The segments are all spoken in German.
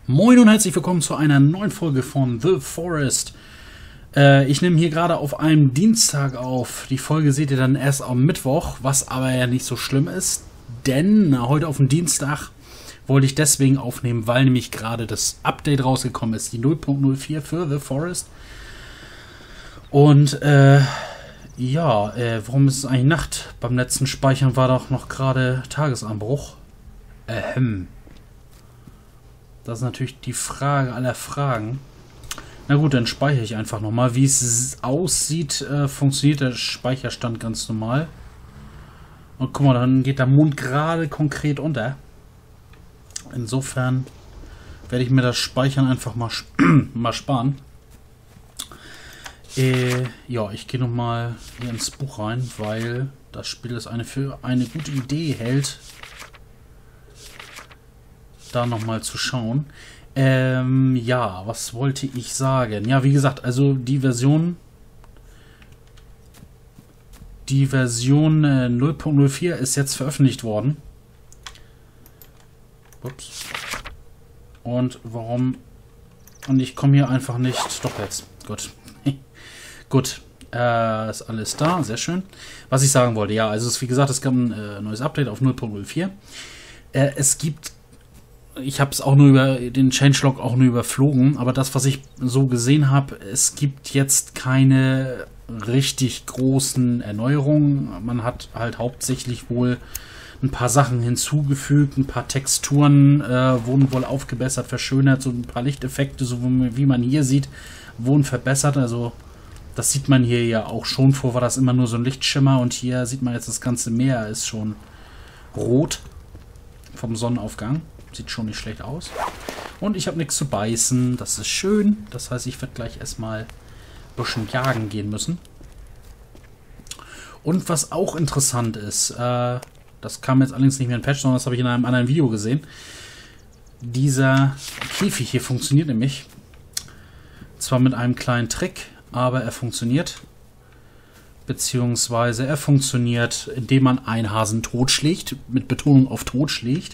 Moin und herzlich willkommen zu einer neuen Folge von The Forest. Ich nehme hier gerade auf einem Dienstag auf. Die Folge seht ihr dann erst am Mittwoch, was aber ja nicht so schlimm ist, denn heute auf dem Dienstag wollte ich deswegen aufnehmen, weil nämlich gerade das Update rausgekommen ist, die 0.04 für The Forest. Und warum ist es eigentlich Nacht? Beim letzten Speichern war doch noch gerade Tagesanbruch. Das ist natürlich die Frage aller Fragen. Na gut, dann speichere ich einfach nochmal. Wie es aussieht, funktioniert der Speicherstand ganz normal. Und guck mal, dann geht der Mond gerade konkret unter. Insofern werde ich mir das Speichern einfach mal, mal sparen. Ich gehe nochmal hier ins Buch rein, weil das Spiel es für eine gute Idee hält, da nochmal zu schauen. Was wollte ich sagen? Ja, wie gesagt, also die Version 0.04 ist jetzt veröffentlicht worden. Ups. Und warum? Und ich komme hier einfach nicht. Doch jetzt. Gut. Gut. Ist alles da. Sehr schön. Was ich sagen wollte, ja, also wie gesagt, es gab ein neues Update auf 0.04. Ich habe es auch nur über den Changelog auch nur überflogen, aber das, was ich so gesehen habe, es gibt jetzt keine richtig großen Erneuerungen. Man hat halt hauptsächlich wohl ein paar Sachen hinzugefügt, ein paar Texturen wurden wohl aufgebessert, verschönert, so ein paar Lichteffekte, so wie man hier sieht, wurden verbessert. Also das sieht man hier ja auch schon. Vor war das immer nur so ein Lichtschimmer und hier sieht man jetzt, das ganze Meer ist schon rot vom Sonnenaufgang. Sieht schon nicht schlecht aus. Und ich habe nichts zu beißen. Das ist schön. Das heißt, ich werde gleich erstmal ein bisschen jagen gehen müssen. Und was auch interessant ist, das kam jetzt allerdings nicht mehr in Patch, sondern das habe ich in einem anderen Video gesehen. Dieser Käfig hier funktioniert nämlich. Zwar mit einem kleinen Trick, aber er funktioniert. Beziehungsweise er funktioniert, indem man einen Hasen totschlägt. Mit Betonung auf totschlägt.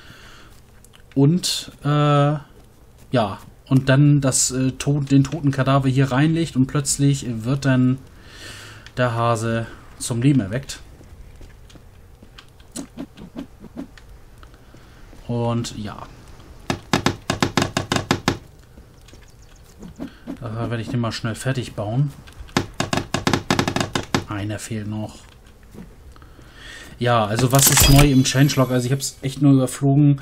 Und und dann den toten Kadaver hier reinlegt und plötzlich wird dann der Hase zum Leben erweckt. Und ja. Da werde ich den mal schnell fertig bauen. Einer fehlt noch. Ja, also was ist neu im Changelog? Also ich habe es echt nur überflogen.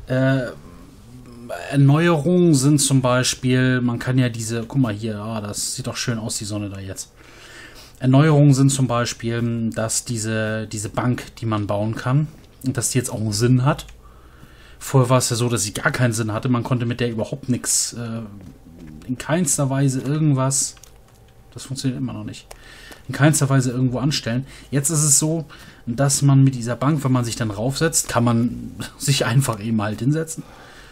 Erneuerungen sind zum Beispiel, man kann ja guck mal hier, das sieht doch schön aus, die Sonne da jetzt. Erneuerungen sind zum Beispiel, dass diese Bank, die man bauen kann, dass die jetzt auch einen Sinn hat. Vorher war es ja so, dass sie gar keinen Sinn hatte, man konnte mit der überhaupt nichts, in keinster Weise irgendwas, das funktioniert immer noch nicht, in keinster Weise irgendwo anstellen. Jetzt ist es so, dass man mit dieser Bank, wenn man sich dann raufsetzt, kann man sich einfach eben halt hinsetzen.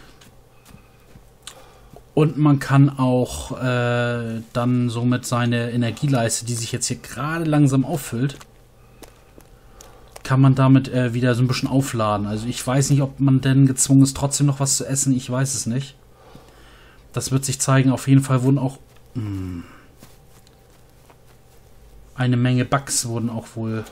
Und man kann auch dann somit seine Energieleiste, die sich jetzt hier gerade langsam auffüllt, kann man damit wieder so ein bisschen aufladen. Also ich weiß nicht, ob man denn gezwungen ist, trotzdem noch was zu essen. Ich weiß es nicht. Das wird sich zeigen. Auf jeden Fall wurden auch eine Menge Bugs wurden auch wohl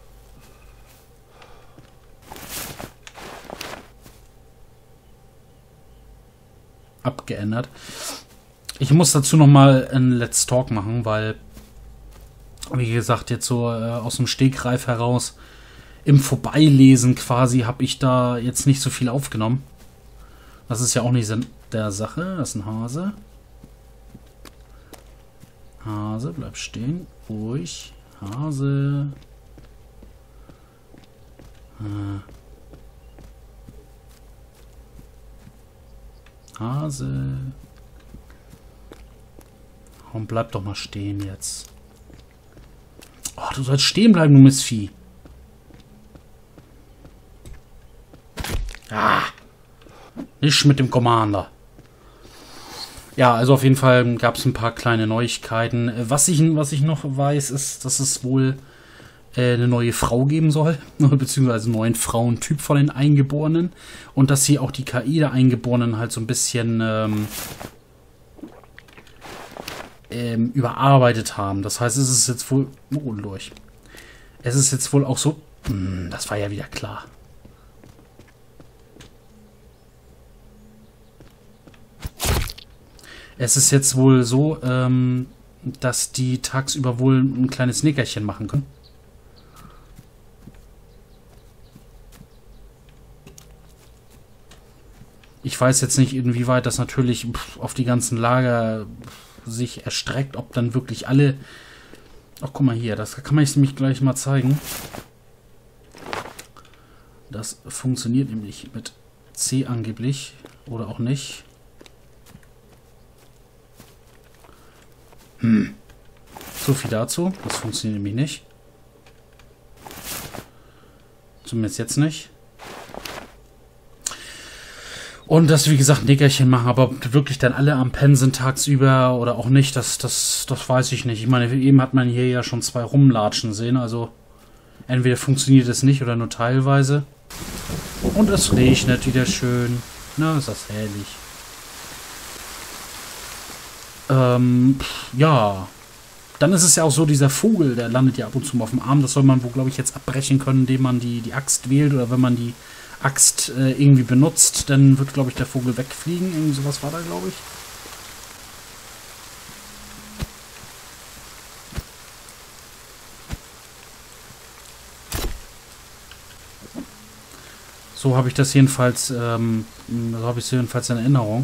abgeändert. Ich muss dazu nochmal ein Let's Talk machen, weil, wie gesagt, jetzt so aus dem Stegreif heraus, im Vorbeilesen quasi, habe ich da jetzt nicht so viel aufgenommen. Das ist ja auch nicht Sinn der Sache. Das ist ein Hase. Hase, bleib stehen. Ruhig. Hase. Hase. Warum bleib doch mal stehen jetzt? Oh, du sollst stehen bleiben, du Mistvieh. Nicht mit dem Commander. Ja, also auf jeden Fall gab es ein paar kleine Neuigkeiten. Was ich noch weiß, ist, dass es wohl eine neue Frau geben soll, beziehungsweise einen neuen Frauentyp von den Eingeborenen und dass sie auch die KI der Eingeborenen halt so ein bisschen überarbeitet haben. Das heißt, es ist jetzt wohl durch. Es ist jetzt wohl auch so, das war ja wieder klar. Es ist jetzt wohl so, dass die tagsüber wohl ein kleines Nickerchen machen können. Ich weiß jetzt nicht, inwieweit das natürlich auf die ganzen Lager sich erstreckt, ob dann wirklich alle... Ach, guck mal hier, das kann man nämlich gleich mal zeigen. Das funktioniert nämlich mit C angeblich oder auch nicht. So viel dazu. Das funktioniert nämlich nicht. Zumindest jetzt nicht. Und das, wie gesagt, Nickerchen machen, aber wirklich dann alle am Pennen sind tagsüber oder auch nicht, das weiß ich nicht. Ich meine, eben hat man hier ja schon 2 rumlatschen sehen, also entweder funktioniert es nicht oder nur teilweise. Und es regnet wieder schön. Na, ist das herrlich. Ja. Dann ist es ja auch so, dieser Vogel, der landet ja ab und zu mal auf dem Arm. Das soll man wohl, glaube ich, jetzt abbrechen können, indem man die Axt wählt oder wenn man die Axt irgendwie benutzt, dann wird, glaube ich, der Vogel wegfliegen. Irgendwie sowas war da, glaube ich. So habe ich das jedenfalls, in Erinnerung.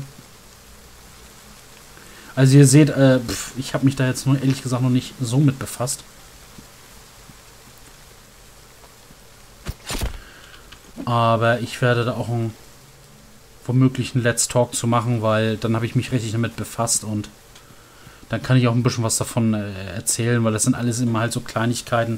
Also ihr seht, ich habe mich da jetzt nur ehrlich gesagt noch nicht so mit befasst. Aber ich werde da auch womöglich einen Let's Talk zu machen, weil dann habe ich mich richtig damit befasst und dann kann ich auch ein bisschen was davon erzählen, weil das sind alles immer halt so Kleinigkeiten.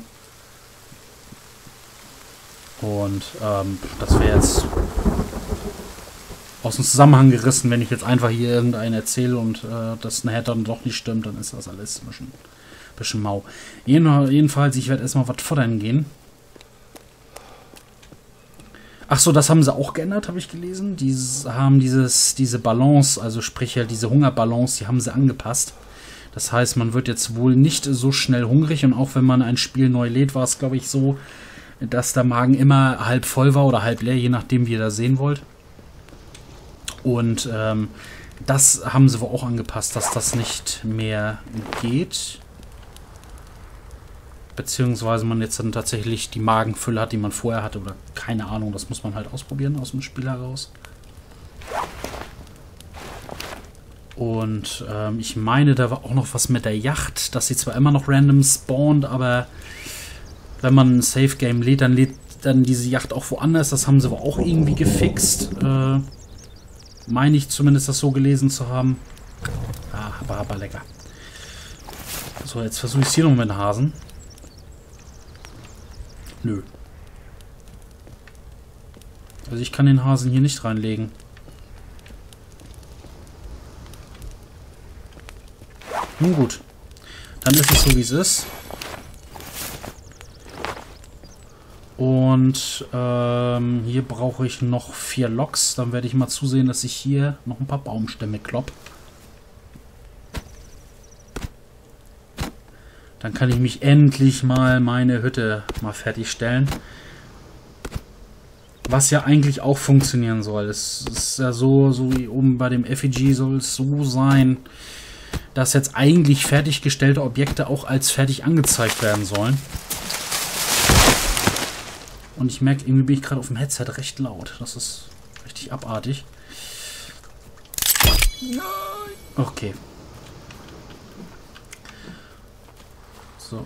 Und das wäre jetzt aus dem Zusammenhang gerissen, wenn ich jetzt einfach hier irgendeinen erzähle und das nachher dann doch nicht stimmt, dann ist das alles ein bisschen mau. Jedenfalls, ich werde erstmal was fordern gehen. Ach so, das haben sie auch geändert, habe ich gelesen. Die haben diese Balance, also sprich halt diese Hungerbalance, die haben sie angepasst. Das heißt, man wird jetzt wohl nicht so schnell hungrig und auch wenn man ein Spiel neu lädt, war es, glaube ich, so, dass der Magen immer halb voll war oder halb leer, je nachdem, wie ihr das sehen wollt. Und das haben sie wohl auch angepasst, dass das nicht mehr geht. Beziehungsweise man jetzt dann tatsächlich die Magenfülle hat, die man vorher hatte. Oder keine Ahnung, das muss man halt ausprobieren aus dem Spiel heraus. Und ich meine, da war auch noch was mit der Yacht, dass sie zwar immer noch random spawnt, aber wenn man ein Safe Game lädt, dann lädt dann diese Yacht auch woanders. Das haben sie aber auch irgendwie gefixt. Meine ich zumindest, das so gelesen zu haben. Ah, aber lecker. So, jetzt versuche ich es hier noch mit den Hasen. Nö. Also ich kann den Hasen hier nicht reinlegen. Nun gut. Dann ist es so, wie es ist. Und hier brauche ich noch 4 Loks. Dann werde ich mal zusehen, dass ich hier noch ein paar Baumstämme klopp. Dann kann ich mich endlich mal meine Hütte mal fertigstellen. Was ja eigentlich auch funktionieren soll. Es ist ja so wie oben bei dem Effigy soll es so sein, dass jetzt eigentlich fertiggestellte Objekte auch als fertig angezeigt werden sollen. Und ich merke, irgendwie bin ich gerade auf dem Headset recht laut. Das ist richtig abartig. Okay. So.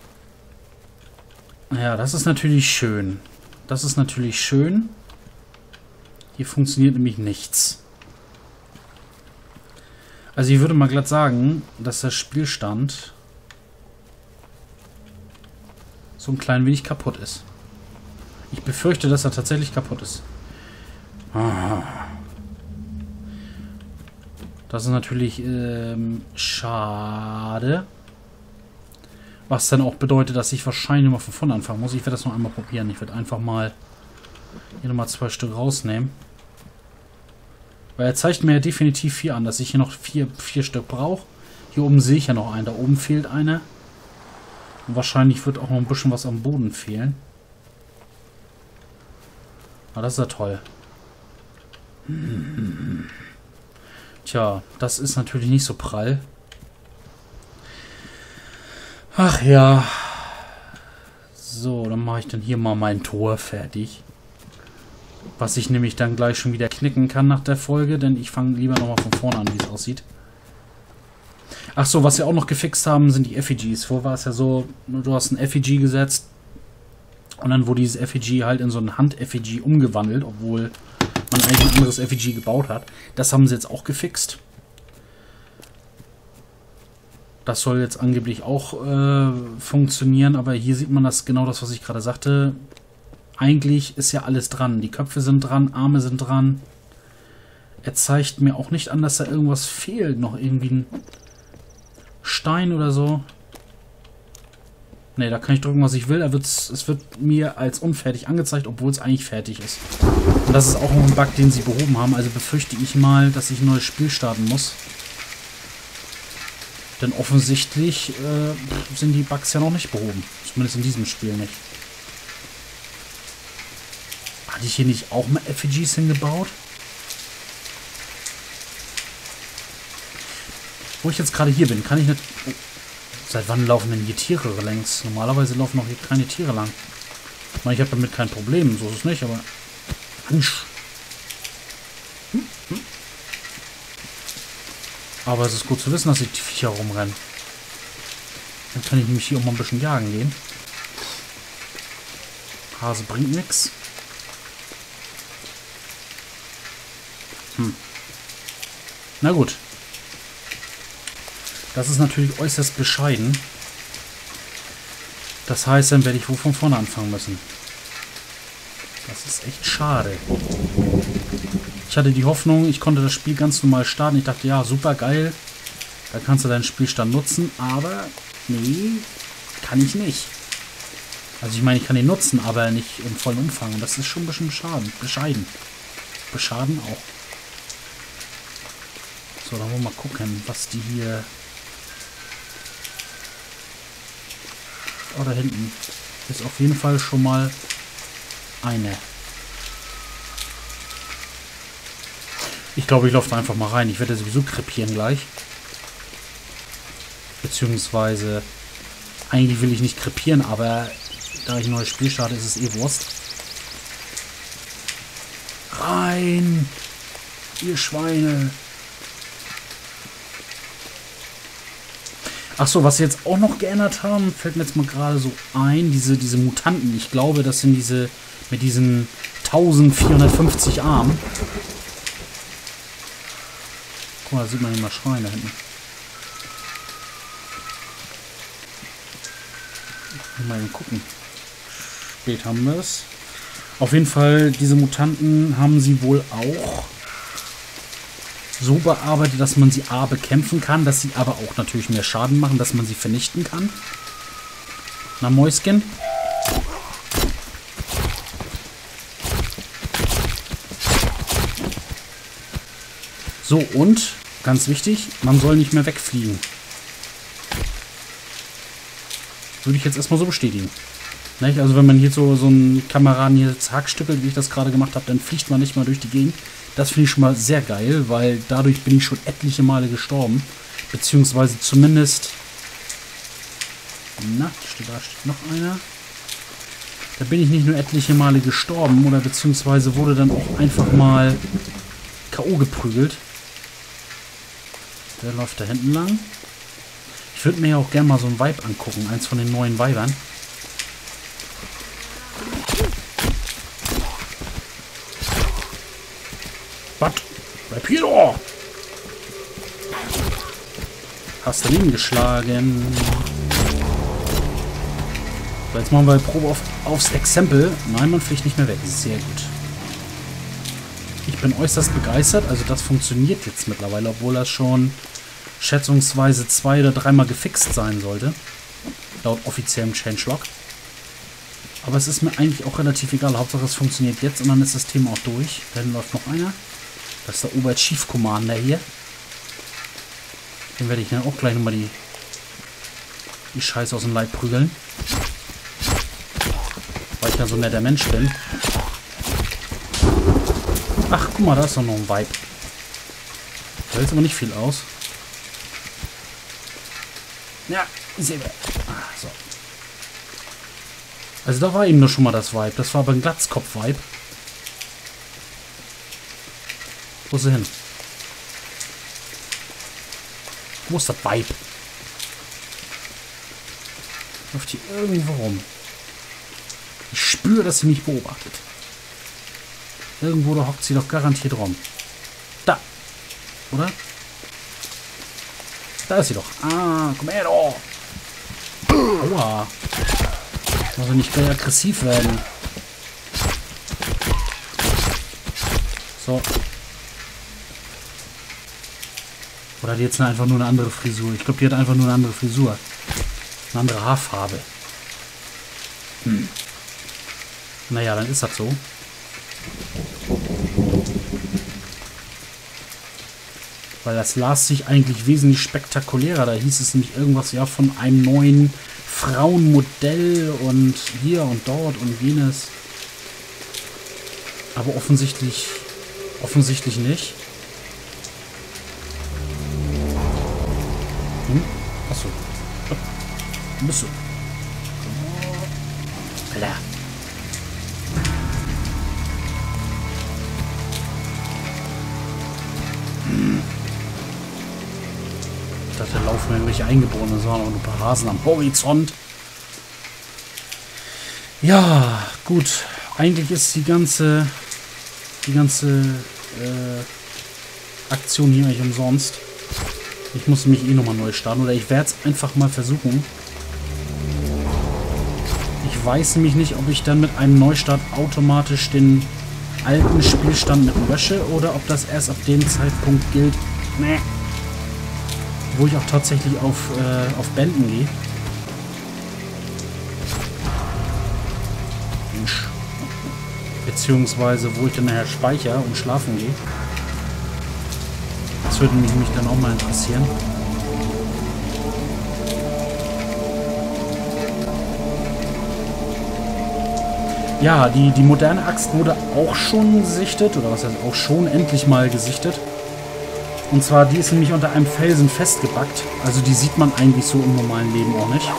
Ja, das ist natürlich schön. Das ist natürlich schön. Hier funktioniert nämlich nichts. Also ich würde mal glatt sagen, dass der Spielstand so ein klein wenig kaputt ist. Ich befürchte, dass er tatsächlich kaputt ist. Das ist natürlich schade. Was dann auch bedeutet, dass ich wahrscheinlich mal von vorne anfangen muss. Ich werde das noch einmal probieren. Ich werde einfach mal hier nochmal 2 Stück rausnehmen. Weil er zeigt mir ja definitiv 4 an, dass ich hier noch 4 Stück brauche. Hier oben sehe ich ja noch einen. Da oben fehlt einer. Und wahrscheinlich wird auch noch ein bisschen was am Boden fehlen. Ah, das ist ja toll. Tja, das ist natürlich nicht so prall. Ach ja. So, dann mache ich dann hier mal mein Tor fertig. Was ich nämlich dann gleich schon wieder knicken kann nach der Folge, denn ich fange lieber nochmal von vorne an, wie es aussieht. Ach so, was wir auch noch gefixt haben, sind die Effigies. Vorher war es ja so, du hast ein Effigie gesetzt und dann wurde dieses Effigie halt in so ein Hand-Effigie umgewandelt, obwohl man eigentlich ein anderes Effigie gebaut hat. Das haben sie jetzt auch gefixt. Das soll jetzt angeblich auch funktionieren, aber hier sieht man das genau das, was ich gerade sagte. Eigentlich ist ja alles dran. Die Köpfe sind dran, Arme sind dran. Er zeigt mir auch nicht an, dass da irgendwas fehlt. Noch irgendwie ein Stein oder so. Ne, da kann ich drücken, was ich will. Es wird mir als unfertig angezeigt, obwohl es eigentlich fertig ist. Und das ist auch noch ein Bug, den sie behoben haben. Also befürchte ich mal, dass ich ein neues Spiel starten muss. Denn offensichtlich sind die Bugs ja noch nicht behoben. Zumindest in diesem Spiel nicht. Hatte ich hier nicht auch mal Effigies hingebaut? Wo ich jetzt gerade hier bin, kann ich nicht... Oh, seit wann laufen denn hier Tiere längs? Normalerweise laufen auch hier keine Tiere lang. Ich meine, ich habe damit kein Problem, so ist es nicht, aber... Mensch. Aber es ist gut zu wissen, dass die Viecher rumrennen. Dann kann ich nämlich hier auch mal ein bisschen jagen gehen. Hase bringt nichts. Na gut. Das ist natürlich äußerst bescheiden. Das heißt, dann werde ich wohl von vorne anfangen müssen. Das ist echt schade. Ich hatte die Hoffnung, ich konnte das Spiel ganz normal starten. Ich dachte, ja, super geil. Da kannst du deinen Spielstand nutzen. Aber, nee, kann ich nicht. Also ich meine, ich kann ihn nutzen, aber nicht im vollen Umfang. Und das ist schon ein bisschen bescheiden. Beschaden auch. So, dann wollen wir mal gucken, was die hier... Oh, da hinten ist auf jeden Fall schon mal eine. Ich glaube, ich laufe da einfach mal rein. Ich werde sowieso krepieren gleich. Beziehungsweise, eigentlich will ich nicht krepieren, aber da ich ein neues Spiel starte, ist es eh Wurst. Rein! Ihr Schweine! Ach so, was sie jetzt auch noch geändert haben, fällt mir jetzt mal gerade so ein, diese Mutanten. Ich glaube, das sind diese mit diesen 1450 Armen. Guck mal, da sieht man hier mal Schweine hinten. Mal gucken. Spät haben wir es. Auf jeden Fall, diese Mutanten haben sie wohl auch so bearbeitet, dass man sie A bekämpfen kann, dass sie aber auch natürlich mehr Schaden machen, dass man sie vernichten kann. Na, Mäuschen. So, und, ganz wichtig, man soll nicht mehr wegfliegen. Würde ich jetzt erstmal so bestätigen. Nicht? Also wenn man hier so einen Kameraden hier hackstückelt, wie ich das gerade gemacht habe, dann fliegt man nicht mal durch die Gegend. Das finde ich schon mal sehr geil, weil dadurch bin ich schon etliche Male gestorben. Beziehungsweise zumindest... Na, da steht noch einer. Da bin ich nicht nur etliche Male gestorben, oder beziehungsweise wurde dann auch einfach mal K.O. geprügelt. Der läuft da hinten lang. Ich würde mir ja auch gerne mal so ein Weib angucken, eins von den neuen Weibern. Was? Bleib hier doch! Hast du ihn geschlagen? So, jetzt machen wir Probe aufs Exempel. Nein, man fliegt nicht mehr weg. Sehr gut. Ich bin äußerst begeistert. Also das funktioniert jetzt mittlerweile, obwohl das schon schätzungsweise 2- oder 3-mal gefixt sein sollte. Laut offiziellem Changelog. Aber es ist mir eigentlich auch relativ egal. Hauptsache es funktioniert jetzt und dann ist das Thema auch durch. Dann läuft noch einer. Das ist der Ober-Chief Commander hier. Den werde ich dann auch gleich nochmal die Scheiße aus dem Leib prügeln. Weil ich ja so ein netter Mensch bin. Ach, guck mal, da ist doch noch ein Vibe. Da hält aber nicht viel aus. Ja, sehen wir. Ah, so. Also da war eben nur schon mal das Vibe. Das war aber ein Glatzkopf-Vibe. Wo ist er hin? Wo ist das Vibe? Läuft hier irgendwo rum. Ich spüre, dass sie mich beobachtet. Irgendwo da hockt sie doch garantiert rum. Da. Oder? Da ist sie doch. Ah, komm her, doch. Aua. Also nicht gleich aggressiv werden. So. Oder hat die jetzt einfach nur eine andere Frisur? Ich glaube, die hat einfach nur eine andere Frisur. Eine andere Haarfarbe. Naja, dann ist das so. Weil das las sich eigentlich wesentlich spektakulärer. Da hieß es nämlich irgendwas ja von einem neuen Frauenmodell und hier und dort und jenes. Aber offensichtlich nicht. Achso. Bist du. Alter. Ich dachte, da laufen irgendwelche Eingeborenen, sondern auch ein paar Hasen am Horizont. Ja, gut. Eigentlich ist die ganze Aktion hier eigentlich umsonst. Ich muss mich eh nochmal neu starten. Oder ich werde es einfach mal versuchen. Ich weiß nämlich nicht, ob ich dann mit einem Neustart automatisch den alten Spielstand mit lösche oder ob das erst ab dem Zeitpunkt gilt, wo ich auch tatsächlich auf Beenden gehe. Beziehungsweise wo ich dann nachher speichere und schlafen gehe. Das würde mich dann auch mal interessieren. Ja, die moderne Axt wurde auch schon gesichtet, oder was heißt auch schon, endlich mal gesichtet. Und zwar, die ist nämlich unter einem Felsen festgebackt. Also die sieht man eigentlich so im normalen Leben auch nicht.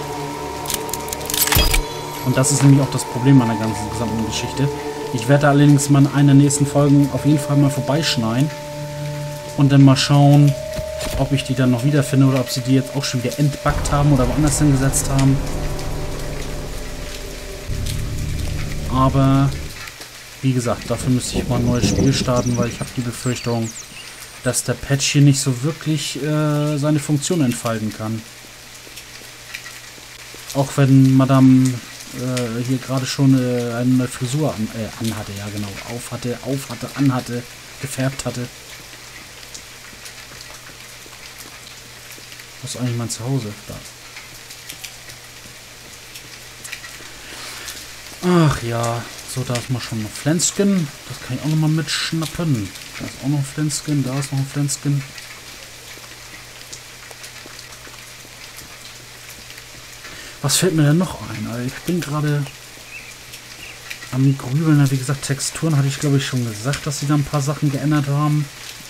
Und das ist nämlich auch das Problem an der ganzen gesamten Geschichte. Ich werde allerdings mal in einer der nächsten Folgen auf jeden Fall mal vorbeischneiden. Und dann mal schauen, ob ich die dann noch wiederfinde oder ob sie die jetzt auch schon wieder entbackt haben oder woanders hingesetzt haben. Aber, wie gesagt, dafür müsste ich mal ein neues Spiel starten, weil ich habe die Befürchtung, dass der Patch hier nicht so wirklich seine Funktion entfalten kann. Auch wenn Madame hier gerade schon eine neue Frisur anhatte, ja genau, anhatte, gefärbt hatte. Was ist eigentlich mein Zuhause? Da. Ach ja, so, da ist mal schon noch Flenskin. Das kann ich auch noch mal mitschnappen. Da ist auch noch ein Flenskin, da ist noch ein Flenskin. Was fällt mir denn noch ein? Also ich bin gerade am Grübeln. Wie gesagt, Texturen hatte ich glaube ich schon gesagt, dass sie da ein paar Sachen geändert haben.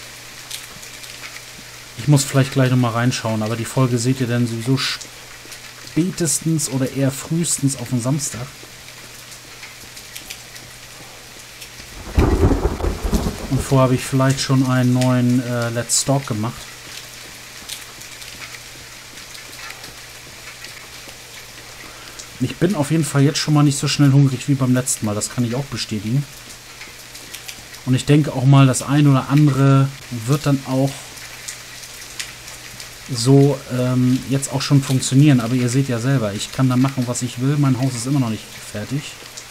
Ich muss vielleicht gleich noch mal reinschauen, aber die Folge seht ihr dann sowieso spätestens oder eher frühestens auf den Samstag. Und vorher habe ich vielleicht schon einen neuen Let's Stalk gemacht. Ich bin auf jeden Fall jetzt schon mal nicht so schnell hungrig wie beim letzten Mal. Das kann ich auch bestätigen. Und ich denke auch mal, das eine oder andere wird dann auch so jetzt auch schon funktionieren. Aber ihr seht ja selber, ich kann da machen, was ich will. Mein Haus ist immer noch nicht fertig.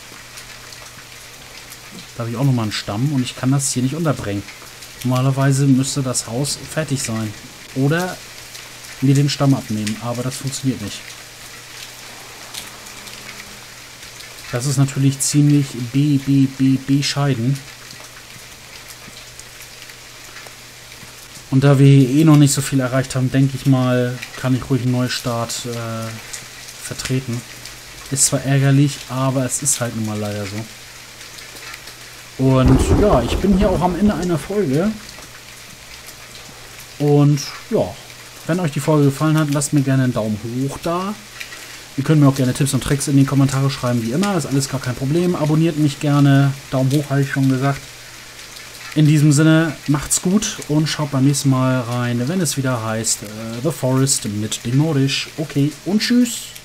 Da habe ich auch nochmal einen Stamm und ich kann das hier nicht unterbringen. Normalerweise müsste das Haus fertig sein. Oder mir den Stamm abnehmen. Aber das funktioniert nicht. Das ist natürlich ziemlich bescheiden. Und da wir eh noch nicht so viel erreicht haben, denke ich mal, kann ich ruhig einen Neustart vertreten. Ist zwar ärgerlich, aber es ist halt nun mal leider so. Und ja, ich bin hier auch am Ende einer Folge. Und ja, wenn euch die Folge gefallen hat, lasst mir gerne einen Daumen hoch da. Ihr könnt mir auch gerne Tipps und Tricks in die Kommentare schreiben, wie immer. Ist alles gar kein Problem. Abonniert mich gerne. Daumen hoch, habe ich schon gesagt. In diesem Sinne, macht's gut und schaut beim nächsten Mal rein, wenn es wieder heißt The Forest mit dem Nordisch. Okay, und tschüss.